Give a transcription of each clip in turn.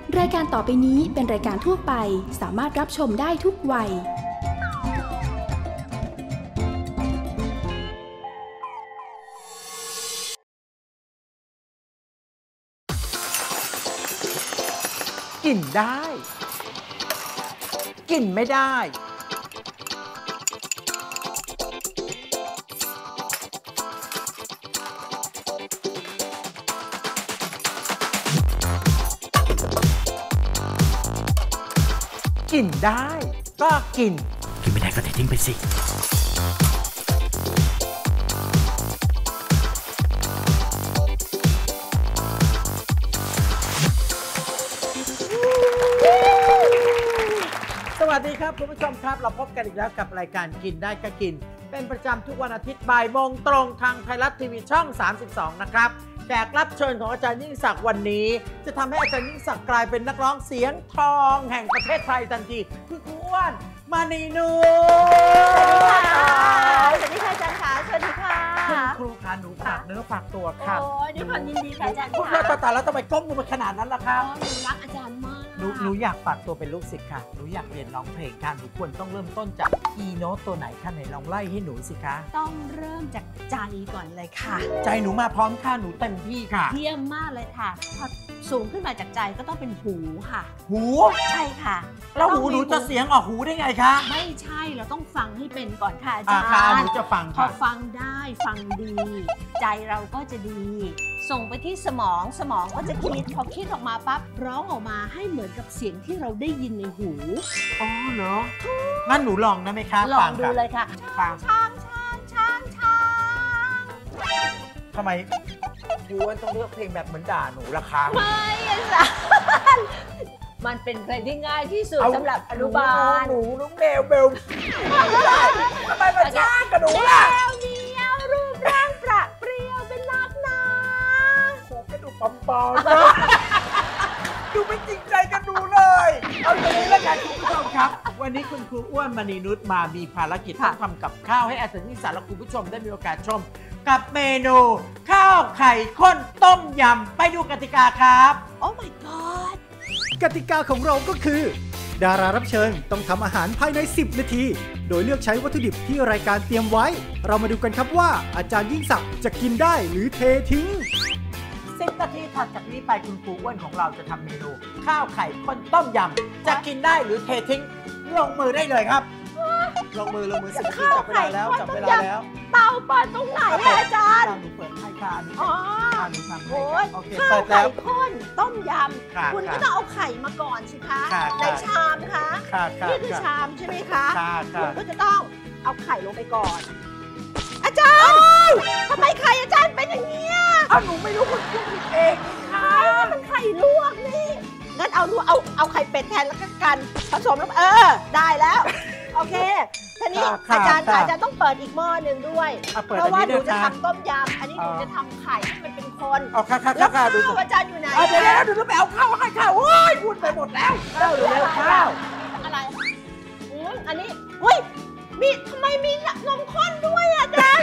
รายการต่อไปนี้เป็นรายการทั่วไปสามารถรับชมได้ทุกวัยกินได้กินไม่ได้กินได้ก็กินไม่ได้ก็เททิ้งไปสิสวัสดีครับคุณผู้ชมครับเราพบกันอีกแล้วกับรายการกินได้ก็กินเป็นประจำทุกวันอาทิตย์บ่ายโมงตรงทางไทยรัฐทีวีช่อง32นะครับแขกรับเชิญของอาจารย์ยิ่งศักดิ์วันนี้จะทำให้อาจารย์ยิ่งศักดิ์กลายเป็นนักร้องเสียงทองแห่งประเทศไทยทันทีคือครูอ้วนมานีนูสวัสดีค่ะอาจารย์ค่ะสวัสดีค่ะครูคะหนูฝากเนื้อฝากตัวค่ะโอ้ยด้วยความยินดีค่ะอาจารย์ค่ะแล้วทำไมก้มลงมาขนาดนั้นล่ะคะหนูรักอาจารย์มากหนูอยากฝากตัวเป็นลูกศิษย์ค่ะหนูอยากเรียนร้องเพลงค่ะหนูควรต้องเริ่มต้นจากคีย์โน้ตตัวไหนคะไหนลองไล่ให้หนูสิคะต้องเริ่มจากใจก่อนเลยค่ะใจหนูมาพร้อมค่ะหนูเต็มที่ค่ะเยี่ยมมากเลยค่ะพอสูงขึ้นมาจากใจก็ต้องเป็นหูค่ะหูใช่ค่ะแล้วหูหนูจะเสียงออกหูได้ไงคะไม่ใช่เราต้องฟังให้เป็นก่อนค่ะอาจารย์หนูจะฟังพอฟังได้ฟังดีใจเราก็จะดีส่งไปที่สมองก็จะคิดพอคิดออกมาปั๊บร้องออกมาให้เหมือนกับเสียงที่เราได้ยินในหูอ๋อเหรองั้นหนูลองได้ไหมคะลองดูเลยค่ะช้างทำไมครูต้องเลือกเพลงแบบเหมือนด่าหนูล่ะคะไม่อาจารย์มันเป็นเพลงที่ง่ายที่สุดสำหรับอนุบาลหนูน้องเบลทำไมมาจ้างกับหนูล่ะเดียวรูปร่างประเปรียวเป็นลักษณะโคกระดูกปอมๆดูไม่จริงใจกันดูเลยเอาอย่างนี้แล้วกันคุณผู้ชมครับวันนี้คุณครูอ้วนมณีนุชมามีภารกิจต้องทำกับข้าวให้อาจารย์ยิ่งศักดิ์และคุณผู้ชมได้มีโอกาสชมกับเมนูข้าวไข่ข้นต้มยำไปดูกติกาครับโอ้ my god กติกาของเราก็คือดารารับเชิญต้องทำอาหารภายใน10นาทีโดยเลือกใช้วัตถุดิบที่รายการเตรียมไว้เรามาดูกันครับว่าอาจารย์ยิ่งศักดิ์จะกินได้หรือเททิ้ง 10นาทีถัดจากนี้ไปคุณครูอ้วนของเราจะทำเมนูข้าวไข่ข้นต้มยำจะกินได้หรือเททิ้งลงมือได้เลยครับลงมือ10นาทีจับเวลาแล้วเตาเปิดตรงไหนอาจารย์หนูเปิดให้ค่ะอ๋อหนูทำให้โอเคข้าวไข่ข้นต้มยำคุณก็ต้องเอาไข่มาก่อนสิคะในชามคะนี่คือชามใช่ไหมคะคุณก็จะต้องเอาไข่ลงไปก่อนอาจารย์ทำไมไข่อาจารย์เป็นอย่างนี้หนูไม่รู้คุณพูดผิดเองค่ะมันไข่ลวกนี่งั้นเอาไข่เป็ดแทนแล้วกันผสมแล้วได้แล้วโอเคทีนี้อาจารย์ต้องเปิดอีกหม้อหนึ่งด้วยเพราะว่าหนูจะทำต้มยำอันนี้หนูจะทำไข่ให้มันเป็นคนแล้วข้าวอาจารย์อยู่ไหนเดี๋ยวหนูไปเอาข้าวให้ข้าวโอ้ยพูดไปหมดแล้วข้าวอะไรอันนี้อุ้ยมีทำไมมีนมข้นด้วยอาจารย์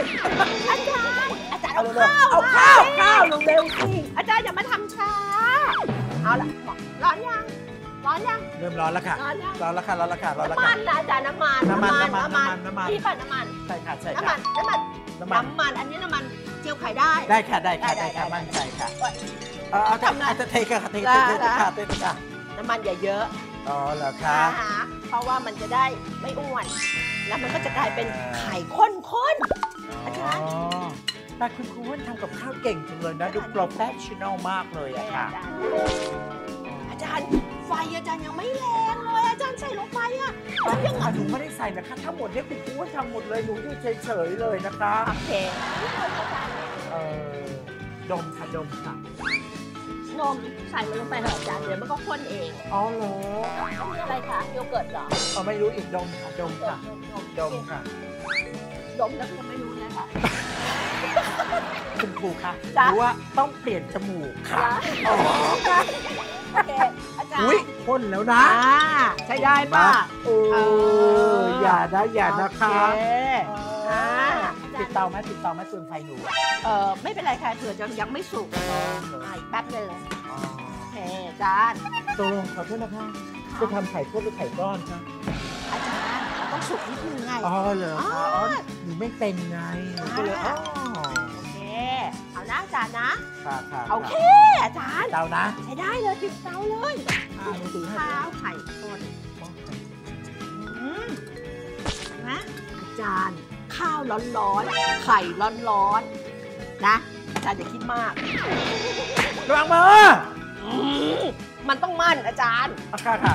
เอาข้าวเร็วๆสิอาจารย์อย่ามาทำช้าเอาละร้อนยังเริ่มร้อนแล้วค่ะร้อนแล้วค่ะน้ำมันนะอาจารย์น้ำมันพี่ปั่นน้ำมันใช่ค่ะน้ำมันอันนี้น้ำมันเจียวไข่ได้ค่ะมั่นใจค่ะทำนะจะเทค่ะน้ำมันอย่าเยอะอ๋อเหรอคะเพราะว่ามันจะได้ไม่อ้วนแล้วมันก็จะกลายเป็นไข่ข้นอาจารย์แต่คุณครูทำกับข้าวเก่งจังเลยนะดูโปรเฟชชั่นอลมากเลยอะค่ะอาจารย์ไฟอาจารย์ยังไม่แรงเลยอาจารย์ใส่ลงไปอะยังหนูไม่ได้ใส่นะคะทั้งหมดเนี่ยคุณครูทำหมดเลยหนูอยู่เฉยๆเลยนะคะโอเคดมค่ะนมใส่มันลงไปเถอะอาจารย์เดี๋ยวมันก็ข้นเองอ๋อเหรอนี่อะไรคะโยเกิร์ตเหรอไม่รู้อีกดมค่ะดมค่ะดมแล้วก็ไม่รู้นะคะคุณครูคะรู้ว่าต้องเปลี่ยนจมูกค่ะโอเคอาจารย์พ่นแล้วนะใช้ได้ป่ะอย่านะคะติดเตาไหมเปลืองไฟหนูไม่เป็นไรค่ะเผื่อจะยังไม่สุกแป๊บนึงโอเคอาจารย์ตกลงขอโทษนะคะจะทำไข่ข้นหรือไข่ก้อนคะอาจารย์เราต้องสุกนิดนึงไงอ๋อเหรอคะอ๋อหนูไม่เป็นไงหนูก็เลยอ๋อโอเคเอานะอาจารย์นะค่ะโอเคอาจารย์เตานะใช้ได้เลยติดเตาเลยหนูถือให้ข้าวไข่ข้นนะอาจารย์ข้าวร้อนๆไข่ร้อนๆนะอาจารย์อย่าคิดมากระวังมือมันต้องมั่นอาจารย์ค่ะ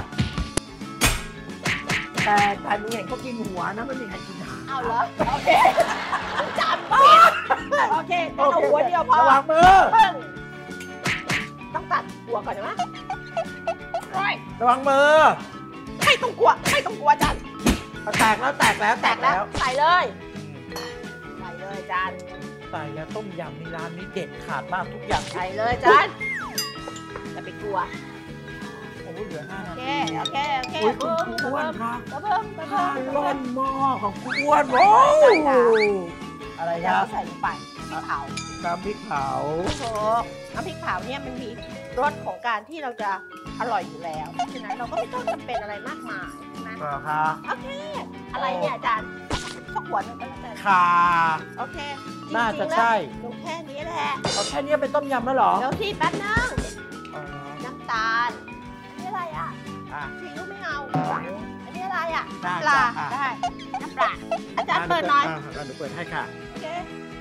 แต่หนูเห็นเขากินหัวนะไม่มีใครกินหางเอาเหรอโอเคอาจารย์ปิดโอเคงั้นเอาหัวเดียวพอระวังมือต้องตัดหัวก่อนนะร้อยระวังมือไม่ต้องกลัวอาจารย์แตกแล้วใส่เลยอาจารย์ใส่แล้วต้มยำในร้านนี้เด็ดขาดมากทุกอย่างใส่เลยอาจารย์อย่าไปกลัวโอ้เหลือ5 นาโอเคที อุ้ยคุณครูอ้วนค่ะเพิ่มข้าวร่อนหม้อของครูอ้วนโอ้อะไรเดี๋ยวครับใส่ลงไปพริกเผาน้ำพริกเผาถูกน้ำพริกเผาเนี่ยมันมีรสของการที่เราจะอร่อยอยู่แล้วเพราะฉะนั้นเราก็ไม่ต้องจำเป็นอะไรมากมายนะเหรอคะโอเคอะไรเนี่ยอาจารย์สักขวดหนึงก็แล้วกันค่ะโอเคน่าจะใช่หนูแค่นี้แหละเอาแค่นี้เป็นต้มยำแล้วเหรอเดี๋ยวที่แป๊บนึงอ๋อน้ำตาลอันนี้อะไรอ่ะอ่ะซีอิ๊วไม่เอาอันนี้อะไรอ่ะได้ปลาค่ะได้น้ำปลาอาจารย์เปิดหน่อยหนูเปิดให้ค่ะโอเค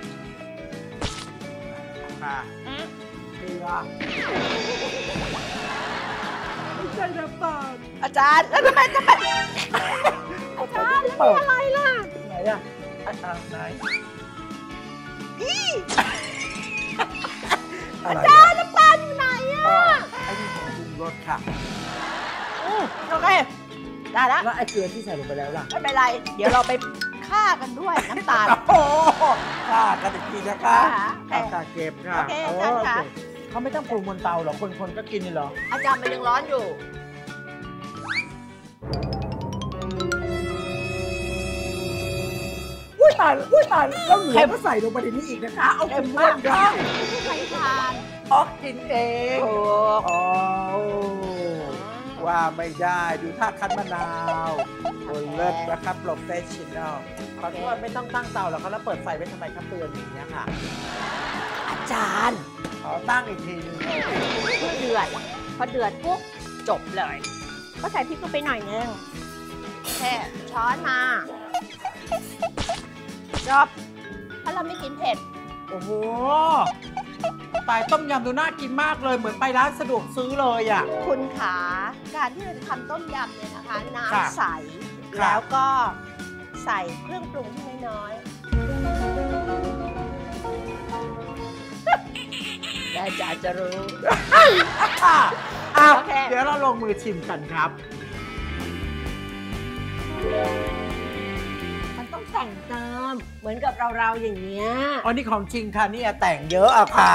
ค่ะอืมเกลือไม่ใช่น้ำตาลอาจารย์แล้วทำไมจะเป็นอาจารย์แล้วนี่อะไรล่ะไหนอ่ะไหนอาจารย์น้ำตาลอยู่ไหนอ่ะไอ้นี่ของปรุงรสค่ะโอเคได้แล้วแล้วไอ้เกลือที่ใส่ลงไปแล้วล่ะไม่เป็นไร เดี๋ยวเราไปฆ่ากันด้วยน้ำตาลโอ้โหค่ะกันอีกทีนะคะค่ะค่ะเก็บค่ะโอเคอาจารย์ค่ะโอเคเขาไม่ต้องปรุงบนเตาหรอคนก็กินเลยเหรออาจารย์มันยังร้อนอยู่อุ้ยตายแล้วแล้วเหลือก็ใส่ลงไปในนี้อีกนะคะ เอาคุณอ้วนค่ะใครทานออกกินเองถูกอ๋อว่าไม่ได้ดูท่าคั้นมะนาวโอ้เลิศนะครับโปรเฟชชั่นอลขอโทษไม่ต้องตั้งเตาหรอกครับแล้วเปิดไฟไว้ทำไมครับเตือนอย่างนี้ยค่ะอาจารย์ขอตั้งอีกทีนึงเพื่อเดือดพอเดือดปุ๊บจบเลย ก็ใส่พริกลงไปหน่อยนึงแค่ช้อนมาจบถ้าเราไม่กินเผ็ดโอ้โหตายต้มยำดูน่ากินมากเลยเหมือนไปร้านสะดวกซื้อเลยอ่ะคุณขาการที่เราจะทำต้มยำเนี่ยนะคะค่ะน้ำใสค่ะแล้วก็ใส่เครื่องปรุงที่น้อยๆได้จะรู้อ้าวโอเคเดี๋ยวเราลงมือชิมกันครับมันต้องแต่งเติมเหมือนกับเราอย่างเงี้ยอ๋อนี่ของจริงค่ะนี่แต่งเยอะอะค่ะ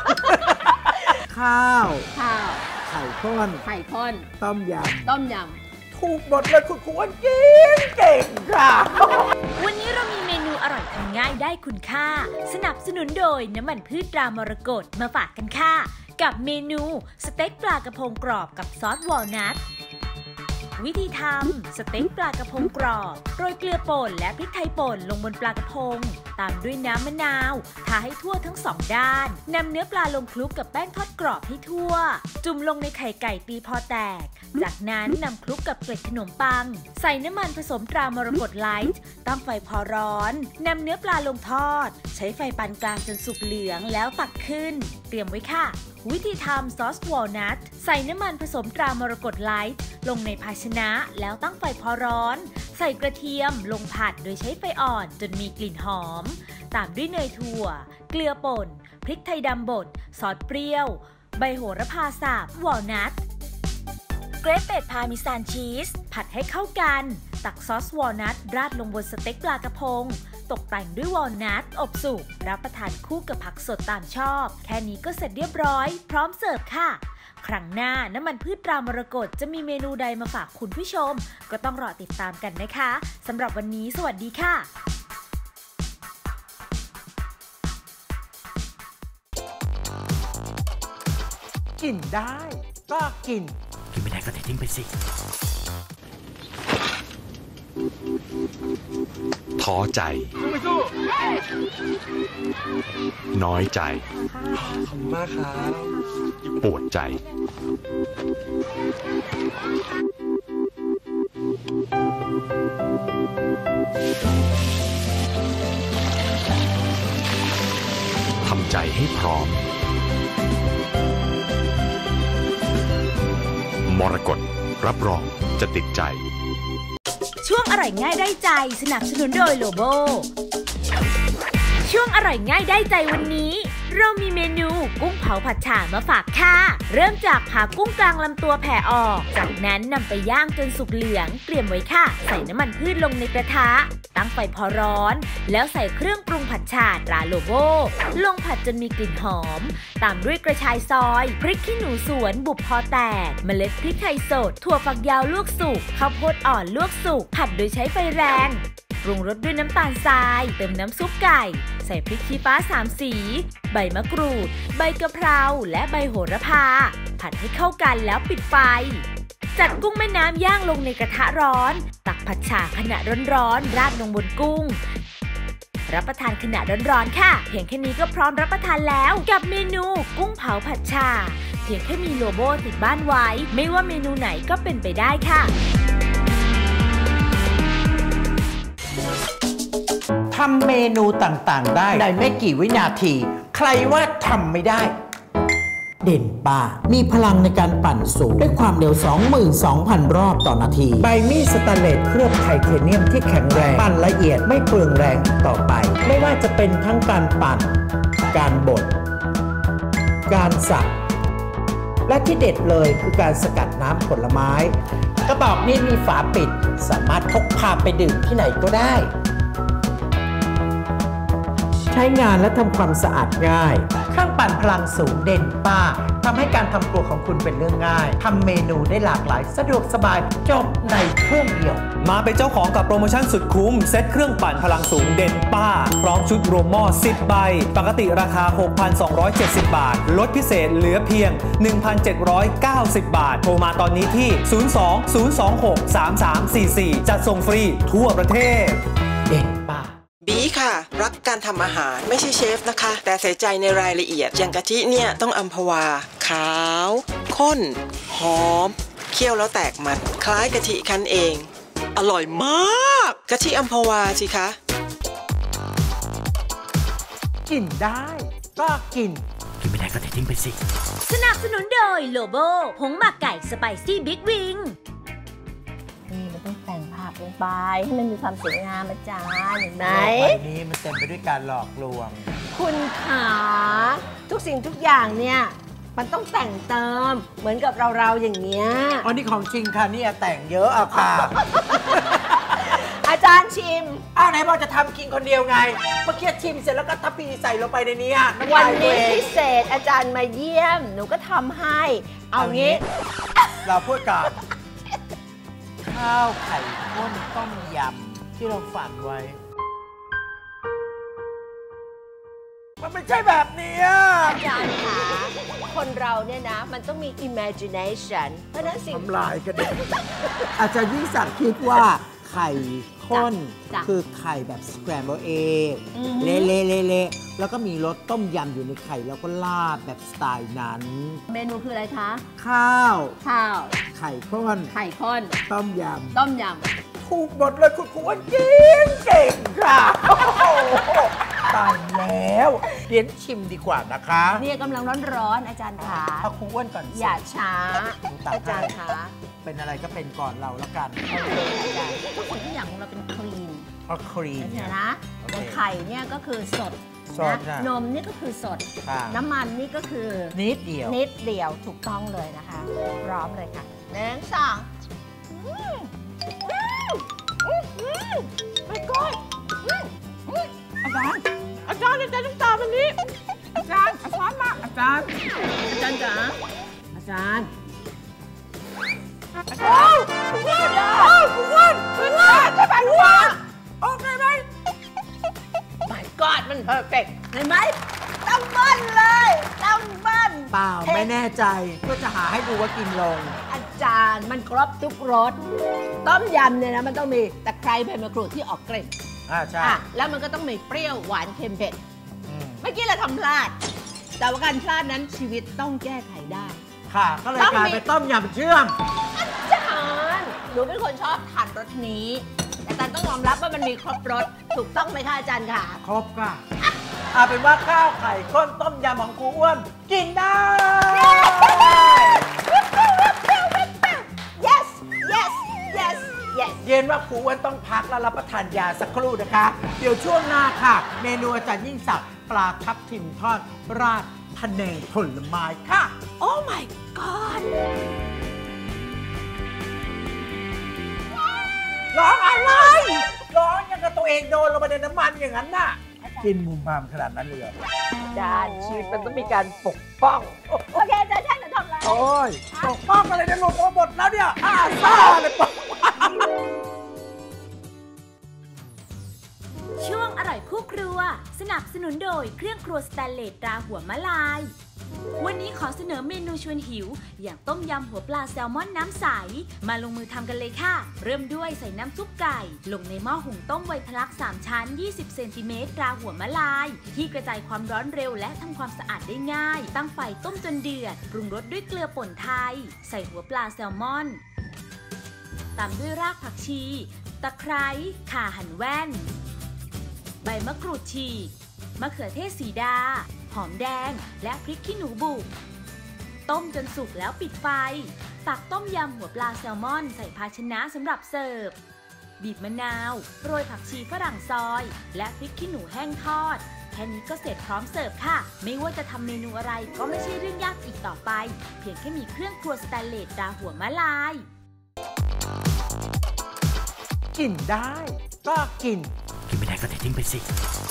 ข้าวข้าวไข่ข้นไข่ข้นต้มยต้มยำถูกหมดเลยคุณครูอ้วนเก่งค่ะวันนี้เรามีเมนูอร่อยทำง่ายได้คุณค่า สนับสนุนโดยน้ำมันพืชตรามรกตมาฝากกันค่ะ กับเมนูสเต็กปลากระพงกรอบกับซอสวอลนัท วิธีทำสเต็กปลากระพงกรอบโรยเกลือป่นและพริกไทยป่นลงบนปลากระพงตามด้วยน้ำมะนาวทาให้ทั่วทั้งสองด้านนำเนื้อปลาลงคลุกกับแป้งทอดกรอบให้ทั่ว จุ่มลงในไข่ไก่ตีพอแตกจากนั้นนำคลุกกับเกล็ดขนมปังใส่น้ำมันผสมตรามรกตไลท์ตั้งไฟพอร้อนนำเนื้อปลาลงทอดใช้ไฟปานกลางจนสุกเหลืองแล้วตักขึ้นเตรียมไว้ค่ะวิธีทำซอสวอลนัทใส่น้ำมันผสมตรามรกตไลท์ลงในภาชนะแล้วตั้งไฟพอร้อนใส่กระเทียมลงผัดโดยใช้ไฟอ่อนจนมีกลิ่นหอมตามด้วยเนยถั่วเกลือป่นพริกไทยดำบดซอสเปรี้ยวใบโหระพาสับวอลนัทเกรเตดพาร์มิซานชีสผัดให้เข้ากันตักซอสวอลนัทราดลงบนสเต็กปลากระพงตกแต่งด้วยวอลนัทอบสุกรับประทานคู่กับผักสดตามชอบแค่นี้ก็เสร็จเรียบร้อยพร้อมเสิร์ฟค่ะครั้งหน้าน้ำมันพืชตรามรกตจะมีเมนูใดมาฝากคุณผู้ชมก็ต้องรอติดตามกันนะคะสำหรับวันนี้สวัสดีค่ะกินได้ก็กินไม่ได้ก็ทิ้งไปสิท้อใจน้อยใจขอบคุณมากครับปวดใจทำใจให้พร้อมมรกตรับรองจะติดใจช่วงอร่อยง่ายได้ใจสนับสนุนโดยโลโบช่วงอร่อยง่ายได้ใจวันนี้เรามีเมนูกุ้งเผาผัดฉ่ามาฝากค่ะเริ่มจากผ่ากุ้งกลางลำตัวแผ่ออกจากนั้นนำไปย่างจนสุกเหลืองเตรียมไว้ค่ะใส่น้ำมันพืชลงในกระทะตั้งไฟพอร้อนแล้วใส่เครื่องปรุงผัดฉ่าตราโลโบลงผัดจนมีกลิ่นหอมตามด้วยกระชายซอยพริกขี้หนูสวนบุบพอแตกเมล็ดพริกไทยสดถั่วฝักยาวลวกสุกข้าวโพดอ่อนลวกสุกผัดโดยใช้ไฟแรงปรุงรสด้วยน้ำตาลทรายเติมน้ำซุปไก่ใส่พริกชี้ฟ้า3 สีใบมะกรูดใบกะเพราและใบโหระพาผัดให้เข้ากันแล้วปิดไฟจัดกุ้งแม่น้ำย่างลงในกระทะร้อนตักผัดฉ่าขณะร้อนๆราดลงบนกุ้งรับประทานขณะร้อนๆค่ะเพียงแค่นี้ก็พร้อมรับประทานแล้วกับเมนูกุ้งเผาผัดฉ่าเพียงแค่มีโลโบติดบ้านไว้ไม่ว่าเมนูไหนก็เป็นไปได้ค่ะทำเมนูต่างๆได้ในไม่กี่วินาทีใครว่าทำไม่ได้เด่นป้ามีพลังในการปั่นสูงด้วยความเร็ว 22,000 รอบต่อนาทีใบมีดสแตนเลสเคลือบไทเทเนียมที่แข็งแรงปั่นละเอียดไม่เปลืองแรงต่อไปไม่ว่าจะเป็นทั้งการปั่นการบดการสับและที่เด็ดเลยคือการสกัดน้ำผลไม้กระบอกนี้มีฝาปิดสามารถพกพาไปดื่มที่ไหนก็ได้ใช้งานและทำความสะอาดง่ายเครื่องปั่นพลังสูงเด่นป้าทำให้การทำครัวของคุณเป็นเรื่องง่ายทำเมนูได้หลากหลายสะดวกสบายจบในเครื่องเดียวมาเป็นเจ้าของกับโปรโมชั่นสุดคุ้มเซ็ตเครื่องปั่นพลังสูงเด่นป้าพร้อมชุดรวมหม้อ10 ใบปกติราคา 6,270 บาทลดพิเศษเหลือเพียง 1,790 บาทโทรมาตอนนี้ที่ 02-026-3344 จัดส่งฟรีทั่วประเทศเด่นป้าบีค่ะรักการทำอาหารไม่ใช่เชฟนะคะแต่ใส่ใจในรายละเอียดอย่างกะทิเนี่ยต้องอัมพวาขาวข้นหอมเคี่ยวแล้วแตกมันคล้ายกะทิคั้นเองอร่อยมากกะทิอัมพวาสิคะกินได้ก็กินไม่ได้ก็ทิ้งไปสิสนับสนุนโดยโลโบผงหมักไก่สไปซี่บิ๊กวิงนี่มันต้องแต่งภาพลงไปให้มันมีความสวยงามอาจารย์เห็นไหมใบนี้มันเต็มไปด้วยการหลอกลวงคุณขาทุกสิ่งทุกอย่างเนี่ยมันต้องแต่งเติมเหมือนกับเราอย่างเงี้ยอ๋อนี่ของจริงค่ะนี่แต่งเยอะอะค่ะอาจารย์ชิมไหนบอกจะทำกินคนเดียวไงเมื่อกี้ชิมเสร็จแล้วก็ทัพพีใส่ลงไปในนี้วันนี้พิเศษอาจารย์มาเยี่ยมหนูก็ทำให้เอางี้เราพูดก่อนข้าวไข่ข้นต้มยำที่เราฝันไว้มันไม่ใช่แบบนี้อาจารย์คะคนเราเนี่ยนะมันต้องมี imagination เพราะนั้นสิ่งทำลายกันเด็กอาจารย์ยิ่งศักดิ์คิดว่าไข่ข้นคือไข่แบบ scramble egg เละๆๆแล้วก็มีรสต้มยำอยู่ในไข่แล้วก็ราดแบบสไตล์นั้นเมนูคืออะไรคะข้าวไข่ข้นต้มยำถูกหมดเลยคุณครูว่าเก่งค่ะตายแล้วเรียนชิมดีกว่านะคะเนี่ยกำลังร้อนๆอาจารย์ขาเอาครูอ้วนก่อนอย่าช้าอาจารย์คะเป็นอะไรก็เป็นก่อนเราแล้วกันโอเคอาจารย์ทุกอย่างของเราเป็นครีมครีมนะไข่เนี่ยก็คือสดนะนมนี่ก็คือสดน้ำมันนี่ก็คือนิดเดียวถูกต้องเลยนะคะพร้อมเลยค่ะ1 2ไม่ก้อยอาจารย์น้ำตาวันนี้อาจารย์ช้อนมากอาจารย์จ๋าอาจารย์คุณว่าจะไปว่าโอเคไหม My God มันเพอร์เฟกต์เห็นไหมต้องเบิ้ลเลยต้องเบิ้ลเปล่าไม่แน่ใจเพื่อจะหาให้ดูว่ากินลงอาจารย์มันครบทุกรสต้มยำเนี่ยนะมันต้องมีตะไคร้ใบมะกรูดที่ออกกลิ่นใช่แล้วมันก็ต้องมีเปรี้ยวหวานเค็มเผ็ดเมื่อกี้เราทำพลาดแต่ว่าการพลาดนั้นชีวิตต้องแก้ไขได้ค่ะก็เลยกลายเป็นต้มยำเชื่อมอาจารย์หนูเป็นคนชอบทานรสนี้อาจารย์ต้องยอมรับว่ามันมีครบรสถูกต้องไหมคะอาจารย์ค่ะครบค่ะเอาเป็นว่าข้าวไข่ข้นต้มยำของครูอ้วนกินได้ yes yes yes yes เย็นว่าครูอ้วนต้องพักแล้วรับประทานยาสักครู่นะคะเดี๋ยวช่วงหน้าค่ะเมนูอาจารย์ยิ่งศักดิ์ปลาทับทิมทอดราดทะแนงผลไม้ค่ะ Oh my god ร้องอะไรร้องยังกับตัวเองโดนลงไปในน้ำมันอย่างนั้นน่ะกินมุมมามขนาดนั้นเลยอาจารย์ชีวิตมันต้องมีการปกป้องโอเคอาจารย์จะทำอะไรโอ้ยปกป้องอะไรเนี่ยหลุดมาหมดแล้วเนี่ยซ่าเลยปกช่วงอร่อยคู่ครัวสนับสนุนโดยเครื่องครัวสแตนเลสตราหัวมะลายวันนี้ขอเสนอเมนูชวนหิวอย่างต้มยำหัวปลาแซลมอนน้ำใสมาลงมือทำกันเลยค่ะเริ่มด้วยใส่น้ำซุปไก่ลงในหม้อหุงต้มไวทลัก3ชั้น20เซนติเมตรตราหัวมะลายที่กระจายความร้อนเร็วและทำความสะอาดได้ง่ายตั้งไฟต้มจนเดือดปรุงรสด้วยเกลือป่นไทยใส่หัวปลาแซลมอนตามด้วยรากผักชีตะไคร้ข่าหั่นแว่นใบมะกรูดฉีกมะเขือเทศสีดาหอมแดงและพริกขี้หนูบุกต้มจนสุกแล้วปิดไฟตักต้มยำหัวปลาแซลมอนใส่ภาชนะสำหรับเสิร์ฟบีบมะนาวโรยผักชีฝรั่งซอยและพริกขี้หนูแห้งทอดแค่นี้ก็เสร็จพร้อมเสิร์ฟค่ะไม่ว่าจะทำเมนูอะไรก็ไม่ใช่เรื่องยากอีกต่อไปเพียงแค่มีเครื่องครัวสแตนเลสตราหัวมะลายกินได้ก็กินไม่ได้ก็ทิ้งไปสิ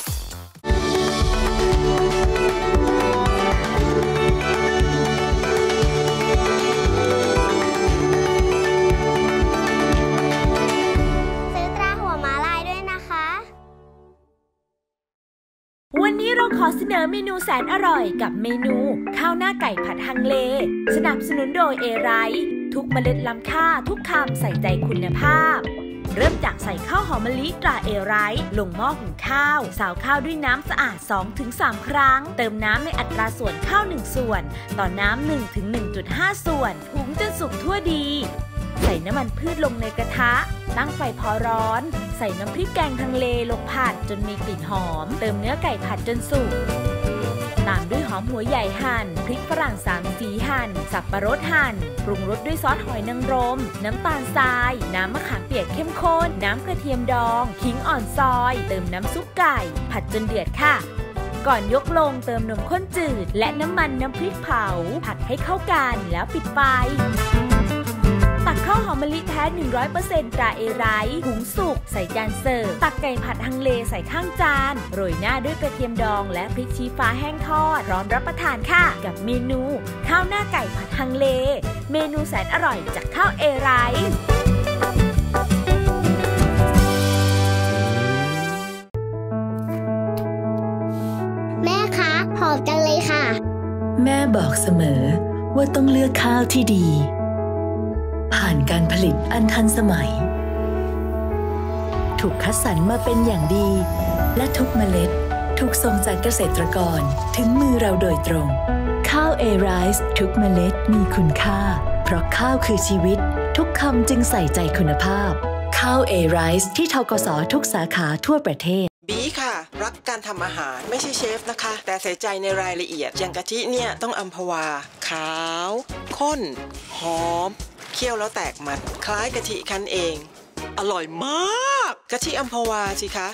วันนี้เราขอเสนอเมนูแสนอร่อยกับเมนูข้าวหน้าไก่ผัดฮังเลสนับสนุนโดยเอไรซ์ทุกเมล็ดล้ำค่าทุกคำใส่ใจคุณภาพเริ่มจากใส่ข้าวหอมมะลิตราเอไรซ์ลงหม้อหุงข้าวสาวข้าวด้วยน้ำสะอาด 2-3 ครั้งเติมน้ำในอัตราส่วนข้าว1ส่วนต่อน้ำ 1-1.5 ส่วนหุงจนสุกทั่วดีใส่น้ำมันพืชลงในกระทะตั้งไฟพอร้อนใส่น้ำพริกแกงฮังเลลงผัดจนมีกลิ่นหอมเติมเนื้อไก่ผัดจนสุกตามด้วยหอมหัวใหญ่หั่นพริกฝรั่ง3สีหั่นสับปะรดหั่นปรุงรสด้วยซอสหอยนางรมน้ำตาลทรายน้ำมะขามเปียกเข้มข้นน้ำกระเทียมดองขิงอ่อนซอยเติมน้ำซุปไก่ผัดจนเดือดค่ะก่อนยกลงเติมนมข้นจืดและน้ำมันน้ำพริกเผาผัดให้เข้ากันแล้วปิดไฟตักข้าวหอมมะลิแท้ 100% ตราเอไรซ์หุงสุกใส่จานเสิร์ฟตักไก่ผัดฮังเลใส่ข้างจานโรยหน้าด้วยกระเทียมดองและพริกชี้ฟ้าแห้งทอดพร้อมรับประทานค่ะกับเมนูข้าวหน้าไก่ผัดฮังเลเมนูแสนอร่อยจากข้าวเอไรซ์แม่คะหอมกันเลยค่ะแม่บอกเสมอว่าต้องเลือกข้าวที่ดีผ่านการผลิตอันทันสมัยถูกคัดสรรมาเป็นอย่างดีและทุกเมล็ดถูกส่งจากเกษตรกรถึงมือเราโดยตรงข้าวเอไรซ์ทุกเมล็ดมีคุณค่าเพราะข้าวคือชีวิตทุกคำจึงใส่ใจคุณภาพข้าวเอไรซ์ที่ธกส.ทุกสาขาทั่วประเทศบีค่ะรักการทำอาหารไม่ใช่เชฟนะคะแต่ใส่ใจในรายละเอียดอย่างกะทิเนี่ยต้องอัมพวาขาวข้นหอมเคี่ยวแล้วแตกมันคล้ายกะทิคั้นเองอร่อยมากกะทิอัมพวาสิคะ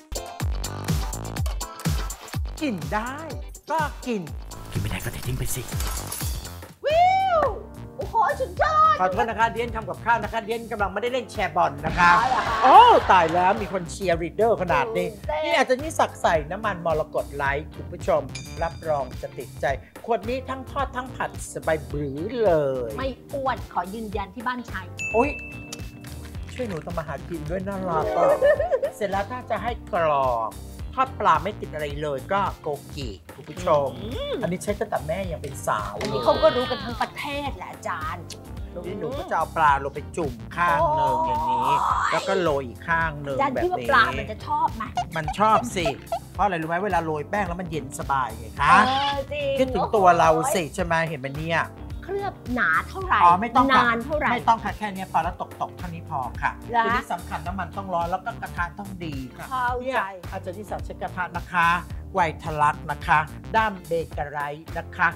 กินได้ก็กินไม่ได้ก็ทิ้งไปสิวิวโอ้โหสุดยอดขอโทษนะคะเดียนทำกับข้าวนะคะเดียนกำลังไม่ได้เล่นแชร์บอลนะคะโอ้ตายแล้วมีคนเชียร์รีดเดอร์ขนาดนี้นี่อาจจะนี่สักใส่น้ำมันมรกตไลท์คุณผู้ชมรับรองจะติดใจขวดนี้ทั้งทอดทั้งผัดสบายบรือเลยไม่อ้วนขอยืนยันที่บ้านชัยโอ๊ยช่วยหนูทำมาหากินด้วยน่ารักเสร็จแล้วถ้าจะให้กรอบทอดปลาไม่ติดอะไรเลยก็โกกิคุณผู้ชมอันนี้ใช้ตั้งแต่แม่ยังเป็นสาวอันนี้เขาก็รู้กันทั้งประเทศแหละอาจารย์นี่หนูก็จะเอาปลาลงไปจุ่มข้างหนึ่งอย่างนี้ แล้วก็โรยอีกข้างหนึ่งอาจารย์แบบคิดว่านี้ปลามันจะชอบไหมมันชอบสิเพราะอะไรรู้ไหมเวลาโรยแป้งแล้วมันเย็นสบายไงคะจริงคิดถึงตัวเราสิใช่ไหมเห็นไหมเนี่ยเคลือบหนาเท่าไหร่อ๋อไม่ต้องนานเท่าไหร่ไม่ต้องค่ะแค่นี้พอแล้วตกเท่านี้พอค่ะเหรอทีนี้สำคัญน้ำมันต้องร้อนแล้วก็กระทะต้องดีค่ะเข้าเนี่ยใจอาจารย์นิสสันใช้กระทะนะคะไวทลักนะคะ ด้ามเบเกอไรต์นะคะ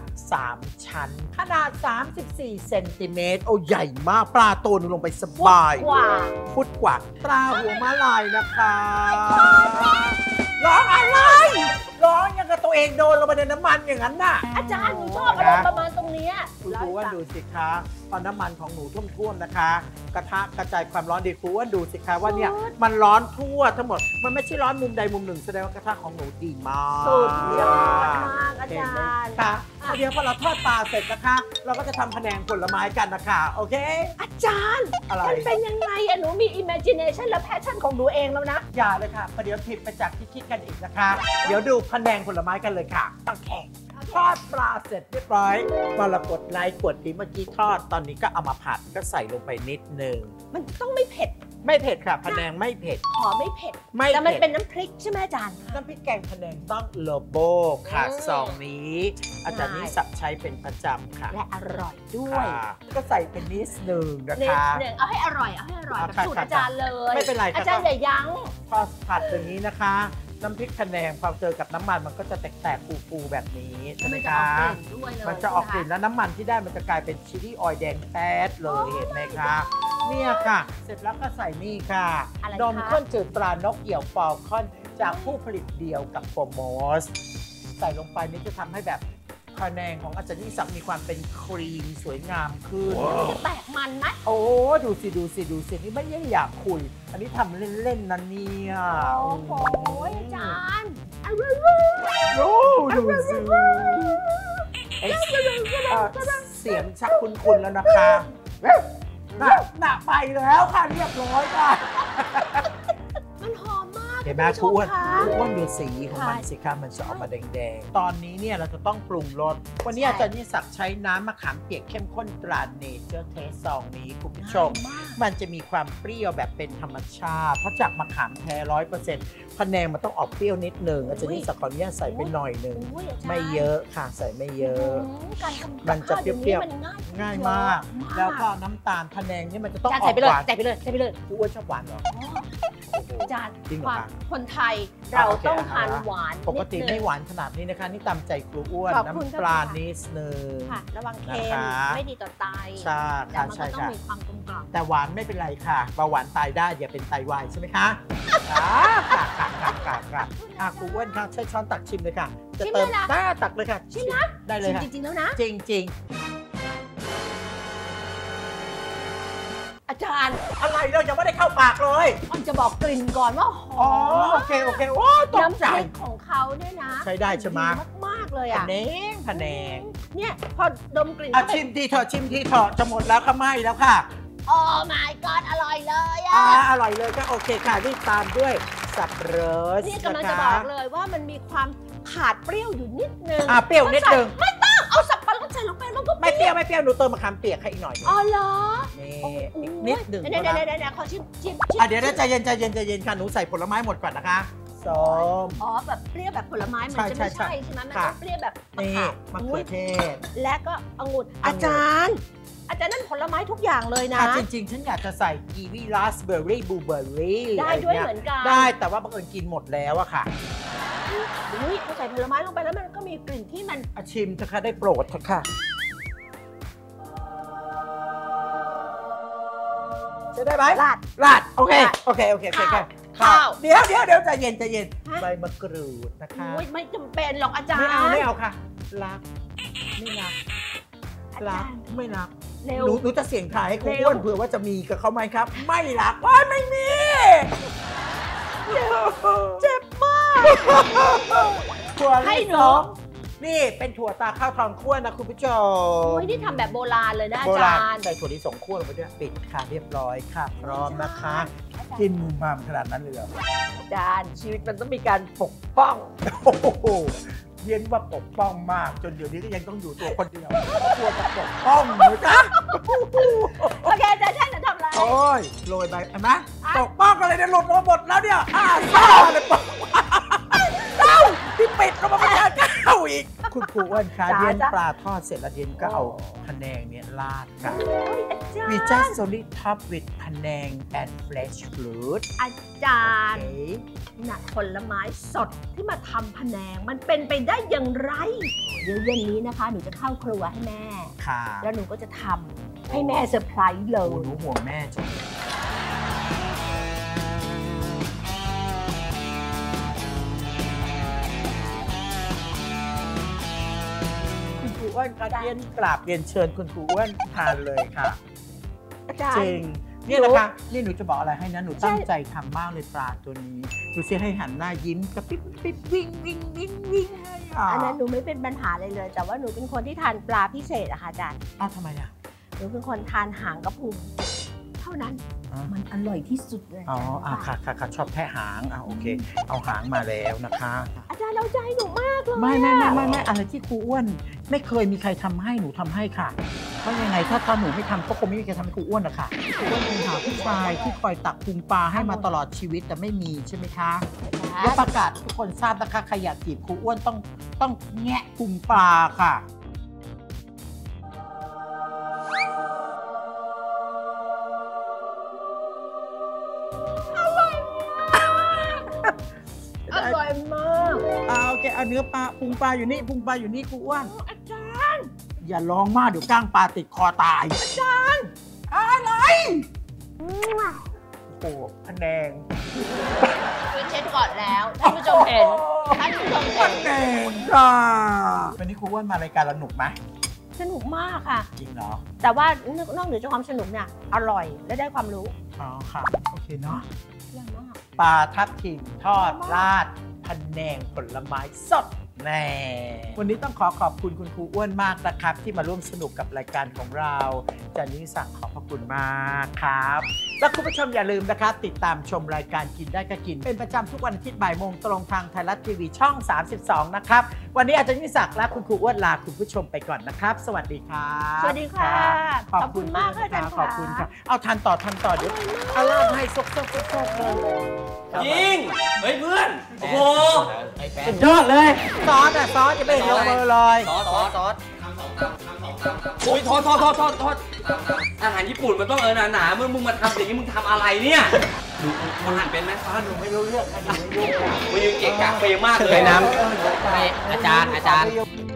3 ชั้น ขนาด 34 เซนติเมตรโอ้ใหญ่มากปลาตัวนึงลงไปสบาย ฟุตกว่าตราหัวม้าลายนะคะร้องอะไรร้องยังกับตัวเองโดนลงไปในน้ำมันอย่างนั้นน่ะอาจารย์หนูชอบอะไรประมาณตรงเนี้ยคุณครูว่าดูสิคะตอนน้ำมันของหนูท่วมๆนะคะ กระทะกระจายความร้อนดีครูว่าดูสิคะว่าเนี่ยมันร้อนทั่วทั้งหมดมันไม่ใช่ร้อนมุมใดมุมหนึ่งแสดงว่ากระทะของหนูดีมากสุดยอดมากอาจารย์ค่ะเดี๋ยวพอเราทอดปลาเสร็จนะคะ เราก็จะทำพะแนงผลไม้กันนะคะโอเคอาจารย์อะไรมันเป็นยังไงอะหนูมี imagination และ passion ของหนูเองแล้วนะอย่าเลยค่ะประเดี๋ยวผิดไปจากที่คิดกันอีกนะคะ เดี๋ยวดูพะแนงผลไม้กันเลยค่ะต้องแข่งทอดปลาเสร็จเรียบร้อยมาละกดไลค์กดดีเมื่อกี้ทอดตอนนี้ก็เอามาผัดก็ใส่ลงไปนิดนึงมันต้องไม่เผ็ดไม่เผ็ดค่ะพะแนงไม่เผ็ดขอไม่เผ็ดไม่แต่มันเผ็ดเป็นน้ำพริกใช่ไหมอาจารย์น้ำพริกแกงพะแนงต้องโลโบค่ะซองนี้อาจารย์นิสับใช้เป็นประจำค่ะและอร่อยด้วยค่ะก็ใส่เป็นนิดนึงนะนิดคะหนึ่งเอาให้อร่อยแบบค่ะสูตรค่ะอาจารย์เลยไม่เป็นไรค่ะอาจารย์อย่ายั้งพอผัดอย่างนี้นะคะ น้ำพริกพะแนงพอเจอกับน้ำมันมันก็จะแตกๆฟูๆแบบนี้ใช่ไหมมันจะอคะอกกลิ่นด้วยเลยมันจะออกกลิ่นแล้วน้ำมันที่ได้มันจะกลายเป็นชิลลี่ออยล์แดงแป๊ดเลยเห็นไหมคะเนี่ยค่ะ เสร็จแล้วก็ใส่นี่ค่ะอะไรคะนมข้นจืดตรานกเอี่ยวฟอลคอนจากผู้ผลิตเดียวกับโฟมอสใส่ลงไปนี่จะทำให้แบบพะแนงของอาจารย์นิสักมีความเป็นครีมสวยงามขึ้นแตกมันไหมโอ้ดูสินี่ไม่ได้อยากคุย อันนี้ทำเล่นๆนะเนี่ยโอ้โหอาจารย์โอ้ดูสิเอ๊ะเสียงชักคุ้นๆแล้วนะคะหนักไปแล้วค่ะเรียบร้อยค่ะมันหอมมากเห็นไหมณครูผู้ชอ้วนคะดูสีของมันสิคะมันจะออกมาแดงๆ ตอนนี้เนี่ยเราจะต้องปรุงรส วันนี้อาจารย์นิสักใช้น้ำมะขามเปียกเข้มข้นตราเนเจอร์เทสซองนี้คุณผู้ชม มันจะมีความเปรี้ยวแบบเป็นธรรมชาติ เพราะจากมะขามแท้ 100%พะแนงมันต้องออกเปรี้ยวนิดหนึ่งอาจารย์นิสักขออนุญาตใส่ไปหน่อยหนึ่งอุ๊ยอาจารย์ไม่เยอะค่ะใส่ไม่เยอะการทำมันจะเปรี้ยวมันง่ายง่ายมาก แล้วก็น้ำตาลพะแนงนี่มันจะต้องอาจารย์ออใส่กไปเลยหวานใส่ไปเลยใส่ไปเลยครูอ้วนชอบหวานเหรออาจารย์จริงเหรคอวามคะคนไทยเราต้องทานหวานปกตินิดนึงไม่หวานขนาดนี้นะคะ นี่ตามใจครูอ้วนขอบคุณน้ำปลาค่ะนิดนึงค่ะ ระวังเค็มนะคะไม่ดีต่อไตใช่แต่ค่ะมันใช่ก็ต้องค่ะมีความกลมกล่อมแต่หวานไม่เป็นไรค่ะเบาหวานตายได้อย่าเป็นไตวายใช่ไหมคะค่ะครูอ้วนค่ะใช้ช้อนตักชิมเลยค่ะ จะเติมตักเลยค่ะชิมนะได้เลยชิมค่ะจริงๆแล้วนะจริงอาจารย์ๆ อะไรเรายังไม่ได้เข้าปากเลยอ้อนจะบอกกลิ่นก่อนว่าหออ๋อมโอเคโอ้ตกน้ำใจพริกของเขาเนี่ยนะใช้ได้ใช่ไหมดีมากๆเลยพะอ่ะแนงเนี่ยพอดมกลิ่นชิมทีเถอะจะหมดแล้วค่ะไม่แล้วค่ะโอ้ my god อร่อยเลยอ่าอ่ะอร่อยเลยก็โอเคค่ะรีบตามด้วยสับปะรดนี่กำลังจะบอกเลยว่ามันมีความขาดเปรี้ยวอยู่นิดนึงเปรี้ยวนิดนึงไม่ต้องเอาสับปะรดใส่ลงไปแล้วก็ไม่เปรี้ยวหนูเติมมะขามเปียกให้อีกหน่อยอ๋อเหรอนี่โอ้โหอีกนิดหนึ่งเดี๋ยวเท่านั้นเดี๋ยวขอชิมเดี๋ยวใจเย็นค่ะหนูใส่ผลไม้หมดก่อนนะคะส้มอ๋อแบบเปรี้ยวแบบผลไม้มันจะไม่ใช่ใช่ไหมมันต้องเปรี้ยวแบบนี่มะเขือเทศและก็องุ่นอาจารย์นั่นผลไม้ทุกอย่างเลยนะจริงๆฉันอยากจะใส่กีวีราสเบอร์รี่บลูเบอร์รี่ได้ด้วยเหมือนกันได้แต่ว่าบังเอิญกินหมดแล้วอะค่ะอุ้ยพอใส่ผลไม้ลงไปแล้วมันก็มีกลิ่นที่มันชิมเถอะค่ะได้โปรดเถอะค่ะจะได้ไหมลาดโอเคข้าวเดี๋ยวใจเย็นใบมะกรูดนะคะอุ้ยไม่จำเป็นหรอกอาจารย์ไม่เอาค่ะรักไม่รักไม่รักเร็วหนูจะเสี่ยงทายให้ครูเร็วอ้วนเผื่อว่าจะมีกับเขาไหมครับ ไม่รักไม่มีเจ็บมากถั่วให้ลิหนูสงนี่เป็นถั่วตาข้าวทองคั่วนะคุณผู้ชมอุ้ยนี่ทำแบบโบราณเลยนะอาโบราจาณรย์ใส่ถั่วลิสงคั่วลงไปด้วยปิดค่ะเรียบร้อยค่ะพร้อมนะคะกินมุมมามขนาดนั้นเลยเหรออาจารย์ชีวิตมันต้องมีการปกป้องโอ้โหเย็นว่าปกป้องมากจนเดี๋ยวนี้ก็ยังต้องอยู่ตัวคนเดียวกลัวจะปกป้องเลยจ้ะโอเคอาจารย์จะทำอะไรโอ้ยโรยใบเห็นไหมปกป้องอะไรเนี่ยหลุดมาหมดแล้วเนี่ยซ่าเลยปกเอ้าที่ปิดลงมาไม่ได้เก้าอีกคุณครูอ้วนคะเย็นปลาทอดเสร็จแล้วเย็นก็เอาพะแนงเนี่ยราดค่ะ We just only top with พะแนง and fresh fruit อาจารย์น่ะผลไม้สดที่มาทำพะแนงมันเป็นไปได้อย่างไรเดี๋ยวเย็นนี้นะคะหนูจะเข้าครัวให้แม่ค่ะแล้วหนูก็จะทำให้แม่เซอร์ไพรส์เลโอ้ยหนูห่วงแม่จังคุณครูอ้วนคะเรียนกราบเรียนเชิญคุณครูอ้วนทานเลยค่ะอาจารจย์ริงนี่นะคะนี่หนูจะบอกอะไรให้นะหนูตั้งใจทำมากเลยปลาตัวนี้ดูสิให้หันหน้ายิ้มกระปิ๊บปิ๊บวิ่งวิ่งวิ่งวิ่งให้อ่ะอันนั้นหนูไม่เป็นปัญหาเลยเลย แต่ว่าหนูเป็นคนที่ทานปลาพิเศษอะค่ะอาจารย์อ้าวทำไมอ่ะหนูเป็นคนทานหางกระพุงเท่านั้นมันอร่อยที่สุดเลยอ๋อค่ะชอบแค่หางโอเค เอาหางมาแล้วนะคะอาจารย์เอาใจหนูมากเลยไม่อะไรที่ครูอ้วนไม่เคยมีใครทำให้หนูทำให้ค่ะเพราะยังไงถ้าหนูไม่ทำก็คงไม่มีใครทำให้ครูอ้วนหรอกค่ะครูอ้วนคงหาผู้ชายที่คอยตักพุงปลาให้มาตลอดชีวิตแต่ไม่มีใช่ไหมคะแล้วประกาศทุกคนทราบนะคะใครอยากจีบครูอ้วนต้องแงะพุงปลาค่ะอร่อยมากโอเคเอาเนื้อปลาพุงปลาอยู่นี่พุงปลาอยู่นี่ครูอ้วนอาจารย์อย่าร้องมากเดี๋ยวก้างปลาติดคอตายอาจารย์อะไรโอ้โหพะแนงคือเช็ดก่อนแล้วท่านผู้ชมเห็นท่านผู้ชมเห็นพะแนงค่ะวันนี้ครูอ้วนมารายการเราหนุกไหมสนุกมากค่ะจริงเหรอแต่ว่านอกเหนือจากความสนุกเนี่ยอร่อยและได้ความรู้อ๋อค่ะโอเคเนาะเยี่ยมมากปลาทับทิมทอดราดพะแนงผลไม้สดแน่วันนี้ต้องขอบคุณคุณครูอ้วนมากนะครับที่มาร่วมสนุกกับรายการของเราจานิสักขอบพระคุณมากครับและคุณผู้ชมอย่าลืมนะครับติดตามชมรายการกินได้ก็กินเป็นประจำทุกวันอาทิตย์บ่ายโมงตรงทางไทยรัฐทีวีช่อง 32 นะครับวันนี้อาจารย์นิสักและคุณครูอ้วนลาคุณผู้ชมไปก่อนนะครับสวัสดีครับสวัสดีค่ะขอบคุณมากค่ะอาจารย์ขอบคุณค่ะเอาทานต่อเดี๋ยวเอาลาดให้ซกเลยยิงเฮ้ยเพื่อนโอ้โหสุดยอดเลยซอสจะไม่เห็นยกมือเลยซอสโอ้ยโทษอาหารญี่ปุ่นมันต้องหนาๆมึงมาทำอย่างนี้มึงทำอะไรเนี่ยมึงหันเป็นไหมหนูไม่รู้เรื่องค่ะหนูไม่รู้มึงยืนเกะกะเฟรมมากเลยนะอาจารย์